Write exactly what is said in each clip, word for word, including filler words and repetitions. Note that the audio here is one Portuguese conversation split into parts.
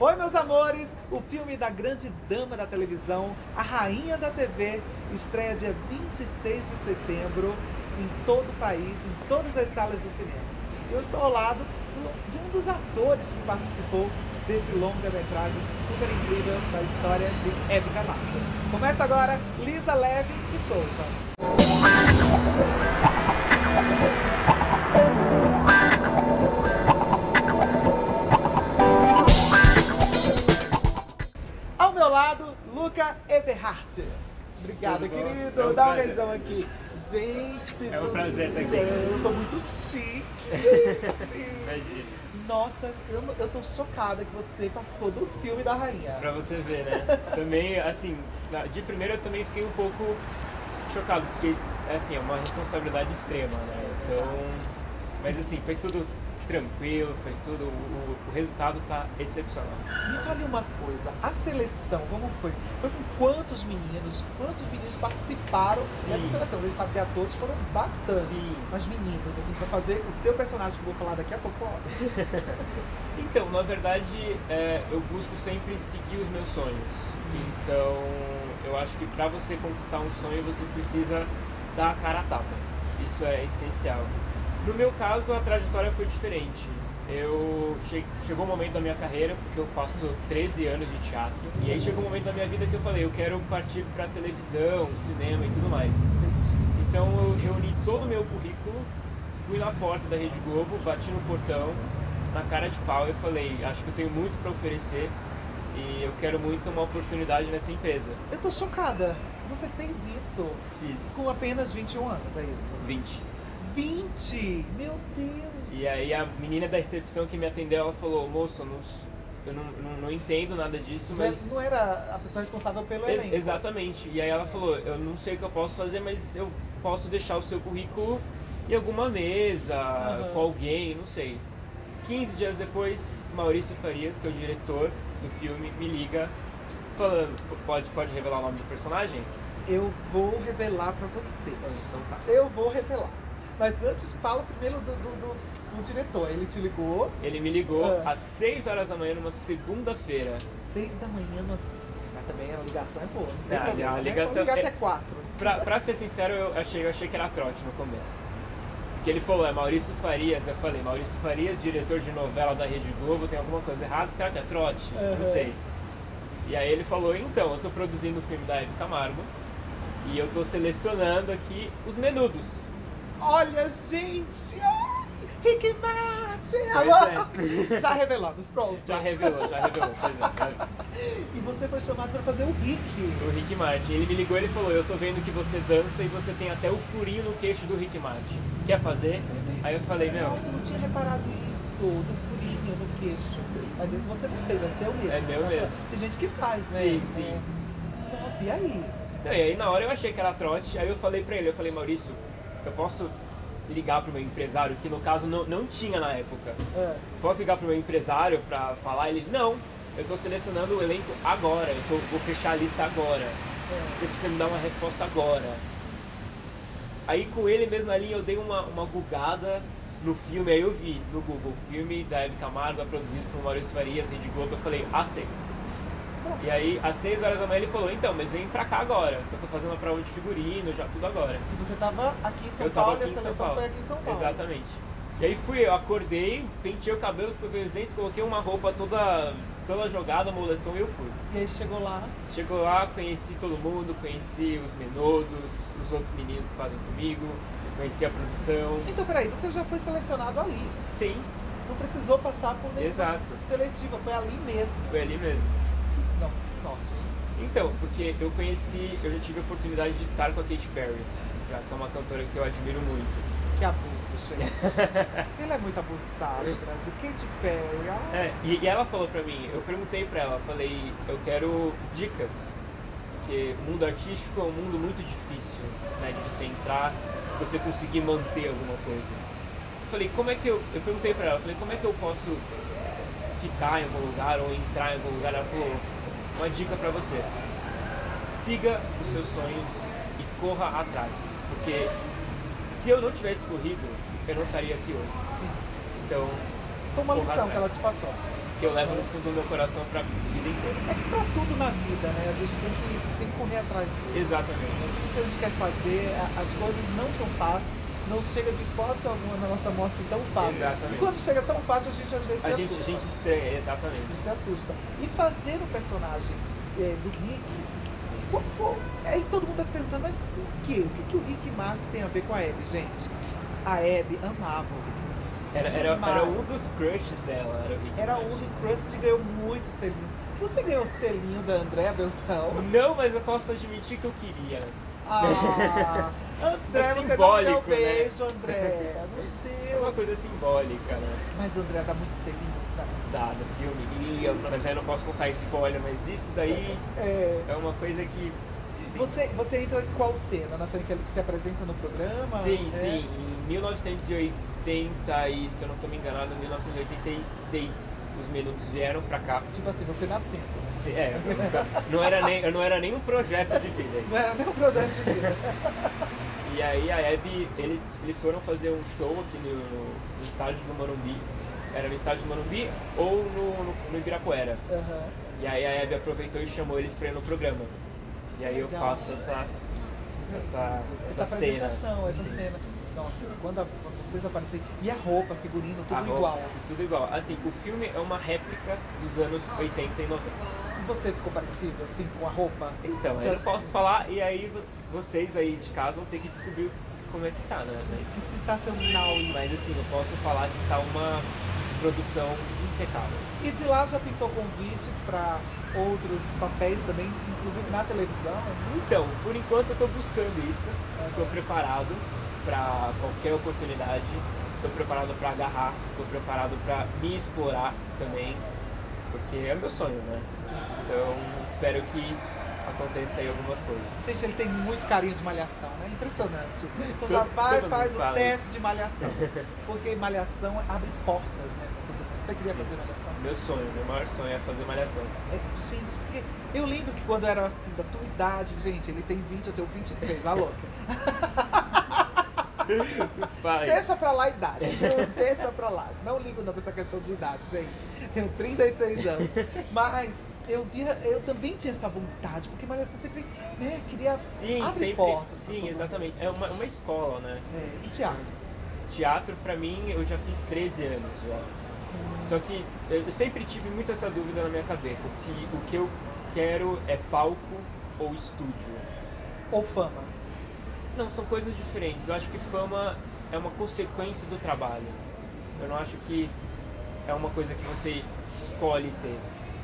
Oi, meus amores! O filme da grande dama da televisão, a rainha da T V, estreia dia vinte e seis de setembro em todo o país, em todas as salas de cinema. Eu estou ao lado de um dos atores que participou desse longa-metragem super incrível da história de Hebe Camargo. Começa agora, Lisa Leve e Solta. Ao meu lado, Luca Eberhardt. Obrigada, querido. É um Dá um prazer. beijão aqui. Gente, É um do prazer estar aqui. céu, eu tô muito chique, gente. Imagina. Nossa, eu, eu tô chocada que você participou do filme da rainha. Pra você ver, né? Também, assim, na- de primeira eu também fiquei um pouco chocado, porque, assim, é uma responsabilidade extrema, né? Então, mas assim, foi tudo tranquilo, foi tudo, o, o resultado tá excepcional. Me fale uma coisa, a seleção, como foi? Foi com quantos meninos, quantos meninos participaram Sim. dessa seleção? A gente sabe que atores foram bastante, Sim. mas meninos, assim, pra fazer o seu personagem, que eu vou falar daqui a pouco, ó. Então, na verdade, é, eu busco sempre seguir os meus sonhos. Então, eu acho que pra você conquistar um sonho, você precisa dar a cara a tapa. Isso é essencial. No meu caso, a trajetória foi diferente. Eu che... Chegou um momento da minha carreira, porque eu faço treze anos de teatro, e aí chegou um momento da minha vida que eu falei, eu quero partir pra televisão, cinema e tudo mais. Então eu reuni todo o meu currículo, fui na porta da Rede Globo, bati no portão, na cara de pau, e falei, acho que eu tenho muito pra oferecer e eu quero muito uma oportunidade nessa empresa. Eu tô chocada, você fez isso Fiz com apenas vinte e um anos, é isso? vinte. vinte! Meu Deus! E aí a menina da recepção que me atendeu, ela falou, moço, eu não, eu não, não, não entendo nada disso, Mas mas... não era a pessoa responsável pelo Ex- elenco. exatamente. E aí ela falou, eu não sei o que eu posso fazer, mas eu posso deixar o seu currículo em alguma mesa, Uhum. com alguém, não sei. quinze dias depois, Maurício Farias, que é o diretor do filme, me liga falando, pode, pode revelar o nome do personagem? Eu vou revelar pra vocês. Então tá. Eu vou revelar. Mas antes, fala primeiro do, do, do, do diretor. Ele te ligou Ele me ligou Ah. às seis horas da manhã, numa segunda-feira. seis da manhã. Nossa. Mas também a ligação é boa. Não tem Ah, problema, a né? ligação Vamos ligar é- até quatro. Pra, pra ser sincero, eu achei, eu achei que era trote no começo. Porque ele falou, é Maurício Farias. Eu falei, Maurício Farias, diretor de novela da Rede Globo, tem alguma coisa errada? Será que é trote? Uhum. Não sei. E aí ele falou, então, eu tô produzindo o filme da Hebe Camargo e eu tô selecionando aqui os menudos. Olha, gente! Ai, Rick Martin! Pois Alô? Já revelamos, pronto. Já revelou, já revelou, pois é. E você foi chamado pra fazer o Rick. O Rick Martin. Ele me ligou e ele falou, eu tô vendo que você dança e você tem até o furinho no queixo do Rick Martin. Quer fazer? Aí eu falei, meu, Nossa, eu não tinha reparado isso, do furinho no queixo. Mas isso você não fez, é seu mesmo. É meu mesmo. Tem gente que faz, né? Sim, sim. É. Nossa, e aí? Não, e aí na hora eu achei que era trote, aí eu falei pra ele, eu falei, Maurício, eu posso ligar pro meu empresário, que no caso não, não tinha na época. É. Posso ligar pro meu empresário pra falar? Ele, não, eu tô selecionando o elenco agora, eu tô- vou fechar a lista agora. Você precisa me dar uma resposta agora. Aí com ele mesmo na linha eu dei uma, uma gugada no filme, aí eu vi no Google, filme da Hebe Camargo, produzido por Maurício Farias, Rede Globo, eu falei, aceito. E aí, às seis horas da manhã ele falou, então, mas vem pra cá agora, que eu tô fazendo a prova de figurino, já tudo agora. E você tava aqui em São Eu tava Paulo aqui e a em São seleção Paulo. foi aqui em São Paulo. Exatamente. E aí fui, eu acordei, penteei o cabelo, escovei os dentes, coloquei uma roupa toda, toda jogada, moletom e eu fui. E aí chegou lá, Chegou lá, conheci todo mundo, conheci os menudos, os outros meninos que fazem comigo, conheci a produção. então peraí, você já foi selecionado ali. Sim, Não precisou passar por nenhuma Exato. seletiva, foi ali mesmo. foi ali mesmo. Nossa, que sorte, hein? Então, porque eu conheci, eu já tive a oportunidade de estar com a Katy Perry, já que é uma cantora que eu admiro muito. Que abuso, gente. Ele é muito abusado no Brasil. Katy Perry, ah. É, e, e ela falou pra mim, eu perguntei pra ela, falei, eu quero dicas, porque o mundo artístico é um mundo muito difícil, né, de você entrar, você conseguir manter alguma coisa. Eu falei, como é que eu, eu perguntei pra ela, falei, como é que eu posso ficar em algum lugar ou entrar em algum lugar? Ela falou, uma dica pra você, siga os seus sonhos e corra atrás, porque se eu não tivesse corrido, eu não estaria aqui hoje. Sim. Então, Foi uma corra lição que atrás. ela te passou. que eu levo no fundo do meu coração pra vida inteira. É que pra tudo na vida, né? A gente tem que, tem que correr atrás disso. Exatamente. Tudo que a gente quer fazer, as coisas não são fáceis, não chega de hipótese alguma na nossa mão assim tão fácil. Exatamente. E quando chega tão fácil, a gente às vezes A se gente, a assusta. gente estranha, exatamente. A gente se assusta. E fazer o personagem é, do Rick, pô, pô, aí todo mundo tá se perguntando, mas por quê? O que, que o Rick Martin tem a ver com a Abby, gente? A Abby amava o Rick Martin. Era, era, demais. era um dos crushes dela, era o Rick Era Martin. um dos crushes que ganhou muitos selinhos. Você ganhou o selinho da Andréa Beltrão? Não, mas eu posso admitir que eu queria. Ah, André, É você não simbólico, deu né? beijo, André. Meu É uma Deus. coisa simbólica, né? Mas André dá muitos selinhos, né? Da, do filme. E eu, mas aí eu não posso contar spoiler, mas isso daí É. é uma coisa que. Você, você entra em qual cena? Na cena que ele se apresenta no programa? Sim, É. sim. Em mil novecentos e oitenta, e se eu não estou me enganado, em mil novecentos e oitenta e seis, os meninos vieram pra cá. Tipo assim, você nascendo. Sim, é, eu nunca- não era nem, eu não era nem um projeto de vida. Não era nem um projeto de vida. E aí a Abby, eles, eles foram fazer um show aqui no, no estádio do Morumbi. Era no estádio do Morumbi ou no, no, no Ibirapuera. Uhum. E aí a Abby aproveitou e chamou eles pra ir no programa. E aí eu Legal. faço essa, essa, Essa essa cena. apresentação, essa cena. Nossa, quando, a, quando vocês aparecerem. E a roupa, figurino, tudo A roupa, igual. Tudo igual. Assim, o filme é uma réplica dos anos oitenta e noventa. E você ficou parecido, assim, com a roupa? Então, Você eu não acha- posso falar e aí vo- vocês aí de casa vão ter que descobrir como é que tá, né? Que Mas, sensacional isso. mas assim, eu posso falar que tá uma produção impecável. E de lá já pintou convites para outros papéis também, inclusive na televisão. Então, por enquanto eu tô buscando isso, tô preparado para qualquer oportunidade, tô preparado para agarrar, tô preparado para me explorar também, porque é meu sonho, né? Então, espero que aconteça aí algumas coisas. Gente, ele tem muito carinho de malhação, né? Impressionante. Então Todo- já vai, todo faz mundo o fala teste de malhação. Porque malhação abre portas, né? Pra todo mundo. Você queria fazer malhação? Meu sonho, meu maior sonho é fazer malhação. É, gente, porque eu lembro que quando eu era assim, da tua idade, gente, ele tem vinte, eu tenho vinte e três, a louca. Vai. Deixa pra lá a idade, viu? Deixa pra lá. Não ligo não pra essa questão de idade, gente. Tenho trinta e seis anos. Mas eu via, eu também tinha essa vontade, porque malhação sempre, né, queria Sim, abrir sempre. portas. pra Sim, todo mundo. exatamente. É uma, uma escola, né? É, e teatro? Teatro, pra mim, eu já fiz treze anos já. Só que eu sempre tive muito essa dúvida na minha cabeça, se o que eu quero é palco ou estúdio. Ou fama? Não, são coisas diferentes. Eu acho que fama é uma consequência do trabalho. Eu não acho que é uma coisa que você escolhe ter.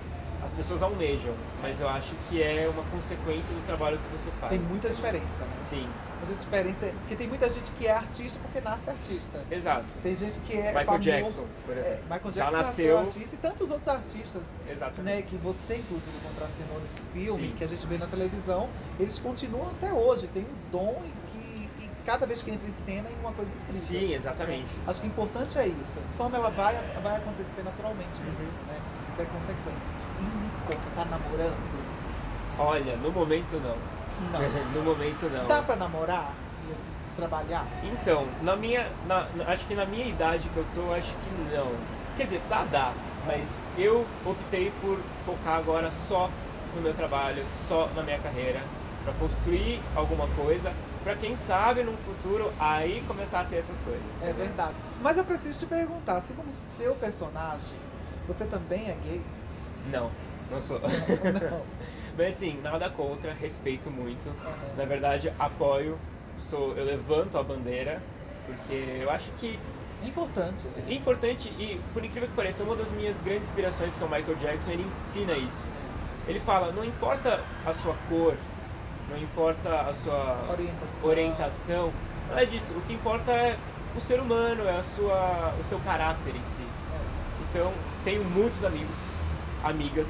As pessoas almejam, mas eu acho que é uma consequência do trabalho que você faz. Tem muita diferença, né? Sim, Muita diferença, porque tem muita gente que é artista porque nasce artista. exato. Tem gente que é Michael famoso, Jackson, por é, exemplo. Michael Já Jackson nasceu- artista e tantos outros artistas, Exatamente. né, que você inclusive contracenou nesse filme, Sim. que a gente vê na televisão, eles continuam até hoje, tem um dom e que e cada vez que entra em cena é uma coisa incrível. Sim, exatamente. Acho que o importante é isso. A fama ela vai, vai acontecer naturalmente Uhum. mesmo, né? Isso é consequência. E me conta, tá namorando? Olha, no momento não. Não. No momento não. Dá pra namorar? E trabalhar? Então, na minha. na- na- acho que na minha idade que eu tô, acho que não. Quer dizer, dá, dá. Mas eu optei por focar agora só no meu trabalho, só na minha carreira, pra construir alguma coisa, pra quem sabe no futuro aí começar a ter essas coisas. É verdade. Mas eu preciso te perguntar, assim como seu personagem, você também é gay? Não, não sou. Não. Mas assim, nada contra, respeito muito. Aham. Na verdade, apoio, sou, eu levanto a bandeira, porque eu acho que É importante. é importante e, por incrível que pareça, uma das minhas grandes inspirações, que é o Michael Jackson, ele ensina isso. Ele fala, não importa a sua cor, não importa a sua Orientação. orientação, nada disso. O que importa é o ser humano, é a sua, o seu caráter em si. Então, tenho muitos amigos, amigas,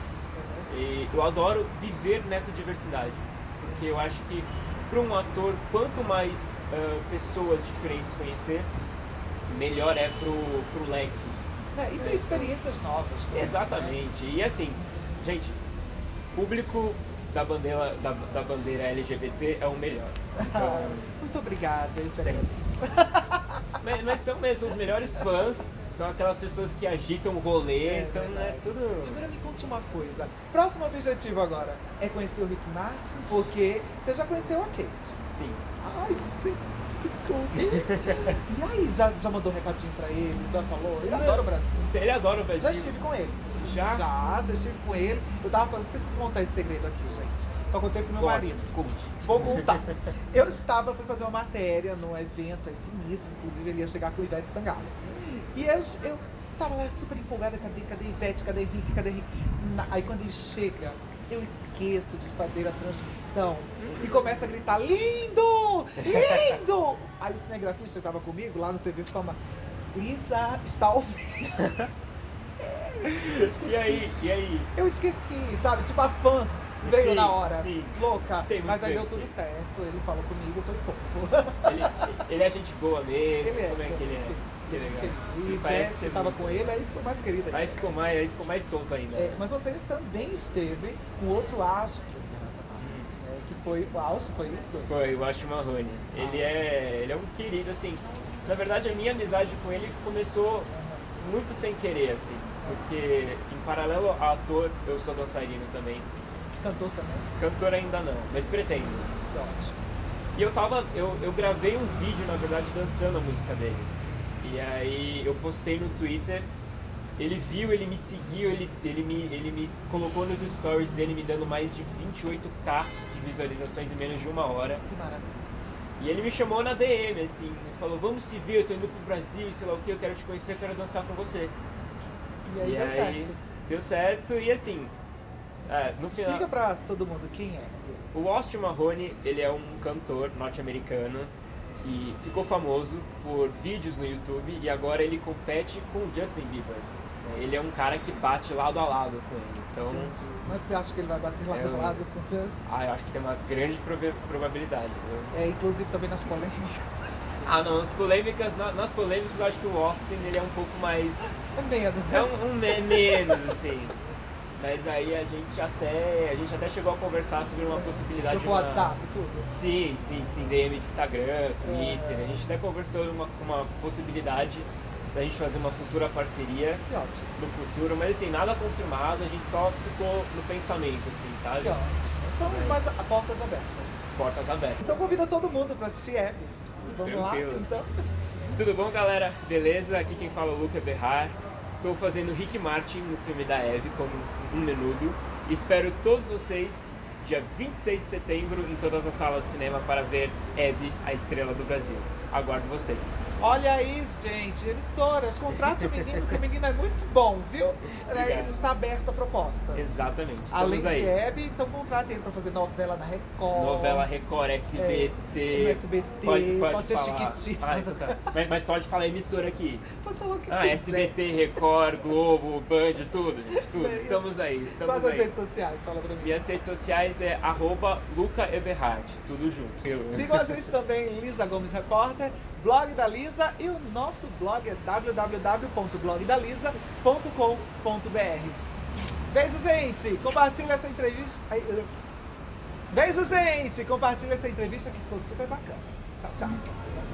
e eu adoro viver nessa diversidade, porque eu acho que para um ator, quanto mais ah, pessoas diferentes conhecer, melhor é pro, pro leque. É, e tem experiências novas. né? Exatamente. E assim, gente, público da bandeira, da, da bandeira L G B T é o melhor. Então, Muito obrigada, eu te Tem. agradeço. mas, mas são mesmo os melhores fãs, são aquelas pessoas que agitam o rolê, É, então verdade. é tudo... Agora me conte uma coisa. Próximo objetivo agora é conhecer o Rick Martin, porque você já conheceu a Kate. Sim. Ai, gente, que tudo. E aí, já, já mandou um recadinho pra ele? Já falou? Ele adora o Brasil. Ele adora o Brasil. Já estive com ele. Já? Já, já estive com ele. Eu tava falando, preciso contar esse segredo aqui, gente. Só contei pro meu Conte, marido. conte. Vou contar. Eu estava, fui fazer uma matéria num evento aí finíssimo, inclusive ele ia chegar com o Ivete Sangalo. E eu, eu tava lá super empolgada, cadê, cadê Ivete, cadê Henrique, cadê Henrique? Na- Aí quando ele chega, eu esqueço de fazer a transmissão e começa a gritar, lindo, lindo! Aí o cinegrafista que estava comigo lá no T V fala, Lisa, está ao vivo. Eu esqueci. E aí, e aí? Eu esqueci, sabe? Tipo, a fã veio Sim, na hora. sim. Louca. Sei muito Mas aí bem. deu tudo certo. Ele falou comigo, foi fofo. Ele, ele é gente boa mesmo, Ele é. como é que ele é? Que legal. E Ele Ivete, parece ser eu tava muito- com ele, aí ficou mais querida. Aí ainda. ficou mais, aí ficou mais solto ainda. É, mas você também esteve com outro astro internacional, né, que foi o Austin, foi isso? Foi o Ash Mahoney. Ele é, ele é um querido, assim. Na verdade, a minha amizade com ele começou muito sem querer, assim. Porque, em paralelo a ator, eu sou dançarino também. Cantor também. Cantor ainda não, mas pretendo. Que ótimo. E eu tava, eu, eu gravei um vídeo, na verdade, dançando a música dele. E aí eu postei no Twitter, ele viu, ele me seguiu, ele, ele, me, ele me colocou nos stories dele me dando mais de vinte e oito K de visualizações em menos de uma hora. Que maravilha. E ele me chamou na D M, assim, e falou, vamos se ver, eu tô indo pro Brasil, sei lá o que, eu quero te conhecer, eu quero dançar com você. E aí e deu aí certo. deu certo, e assim, é, no final... Explica pra todo mundo quem é. O Austin Mahoney, ele é um cantor norte-americano que ficou famoso por vídeos no YouTube e agora ele compete com o Justin Bieber. Ele é um cara que bate lado a lado com ele, então... Entendi. Mas você acha que ele vai bater lado Eu- a lado com o Just? Ah, eu acho que tem uma grande proba- probabilidade. Viu? É, inclusive também nas polêmicas. Ah, não, nas polêmicas, na- nas polêmicas eu acho que o Austin ele é um pouco mais... É menos, É né? um, um me- menos, assim. Mas aí a gente até, a gente até chegou a conversar sobre uma possibilidade No de uma... WhatsApp, tudo. Sim, sim, sim, D M de Instagram, Twitter. É. A gente até conversou uma, uma possibilidade da gente fazer uma futura parceria Que ótimo. no futuro, mas assim, nada confirmado, a gente só ficou no pensamento, assim, sabe? Que ótimo. Então, É. mas a portas abertas. Portas abertas. Então convida todo mundo pra assistir Abby. Vamos lá, Tranquilo. então. Tudo bom, galera? Beleza? Aqui quem fala é o Luca Berrar. Estou fazendo Rick Martin no filme da Abby como um menudo. E espero todos vocês dia vinte e seis de setembro em todas as salas de cinema para ver Abby, a estrela do Brasil. Aguardo vocês. Olha aí, gente, emissoras, contrate o menino, porque o menino é muito bom, viu? Obrigado. Isso está aberto a propostas. Exatamente. Estamos Além aí. de Abby, então contrate ele para fazer novela na Record. Novela Record, S B T. no S B T, Pode, pode, pode ser falar. Chiquitita. Ah, então tá. mas, mas pode falar emissora aqui. Pode falar o que Ah, quiser. S B T, Record, Globo, Band, tudo, gente, tudo. É isso. Estamos aí, estamos Quais as aí. redes sociais? Fala pra mim. Minhas redes sociais é arroba Luca Eberhard, tudo junto. Eu- Sigam a gente também, Lisa Gomes Repórter, blog da Lisa, e o nosso blog é w w w ponto blog da lisa ponto com ponto b r. Beijo, gente! Compartilha essa entrevista. Ai, eu- Beijo, gente! Compartilha essa entrevista que ficou super bacana. Tchau, tchau.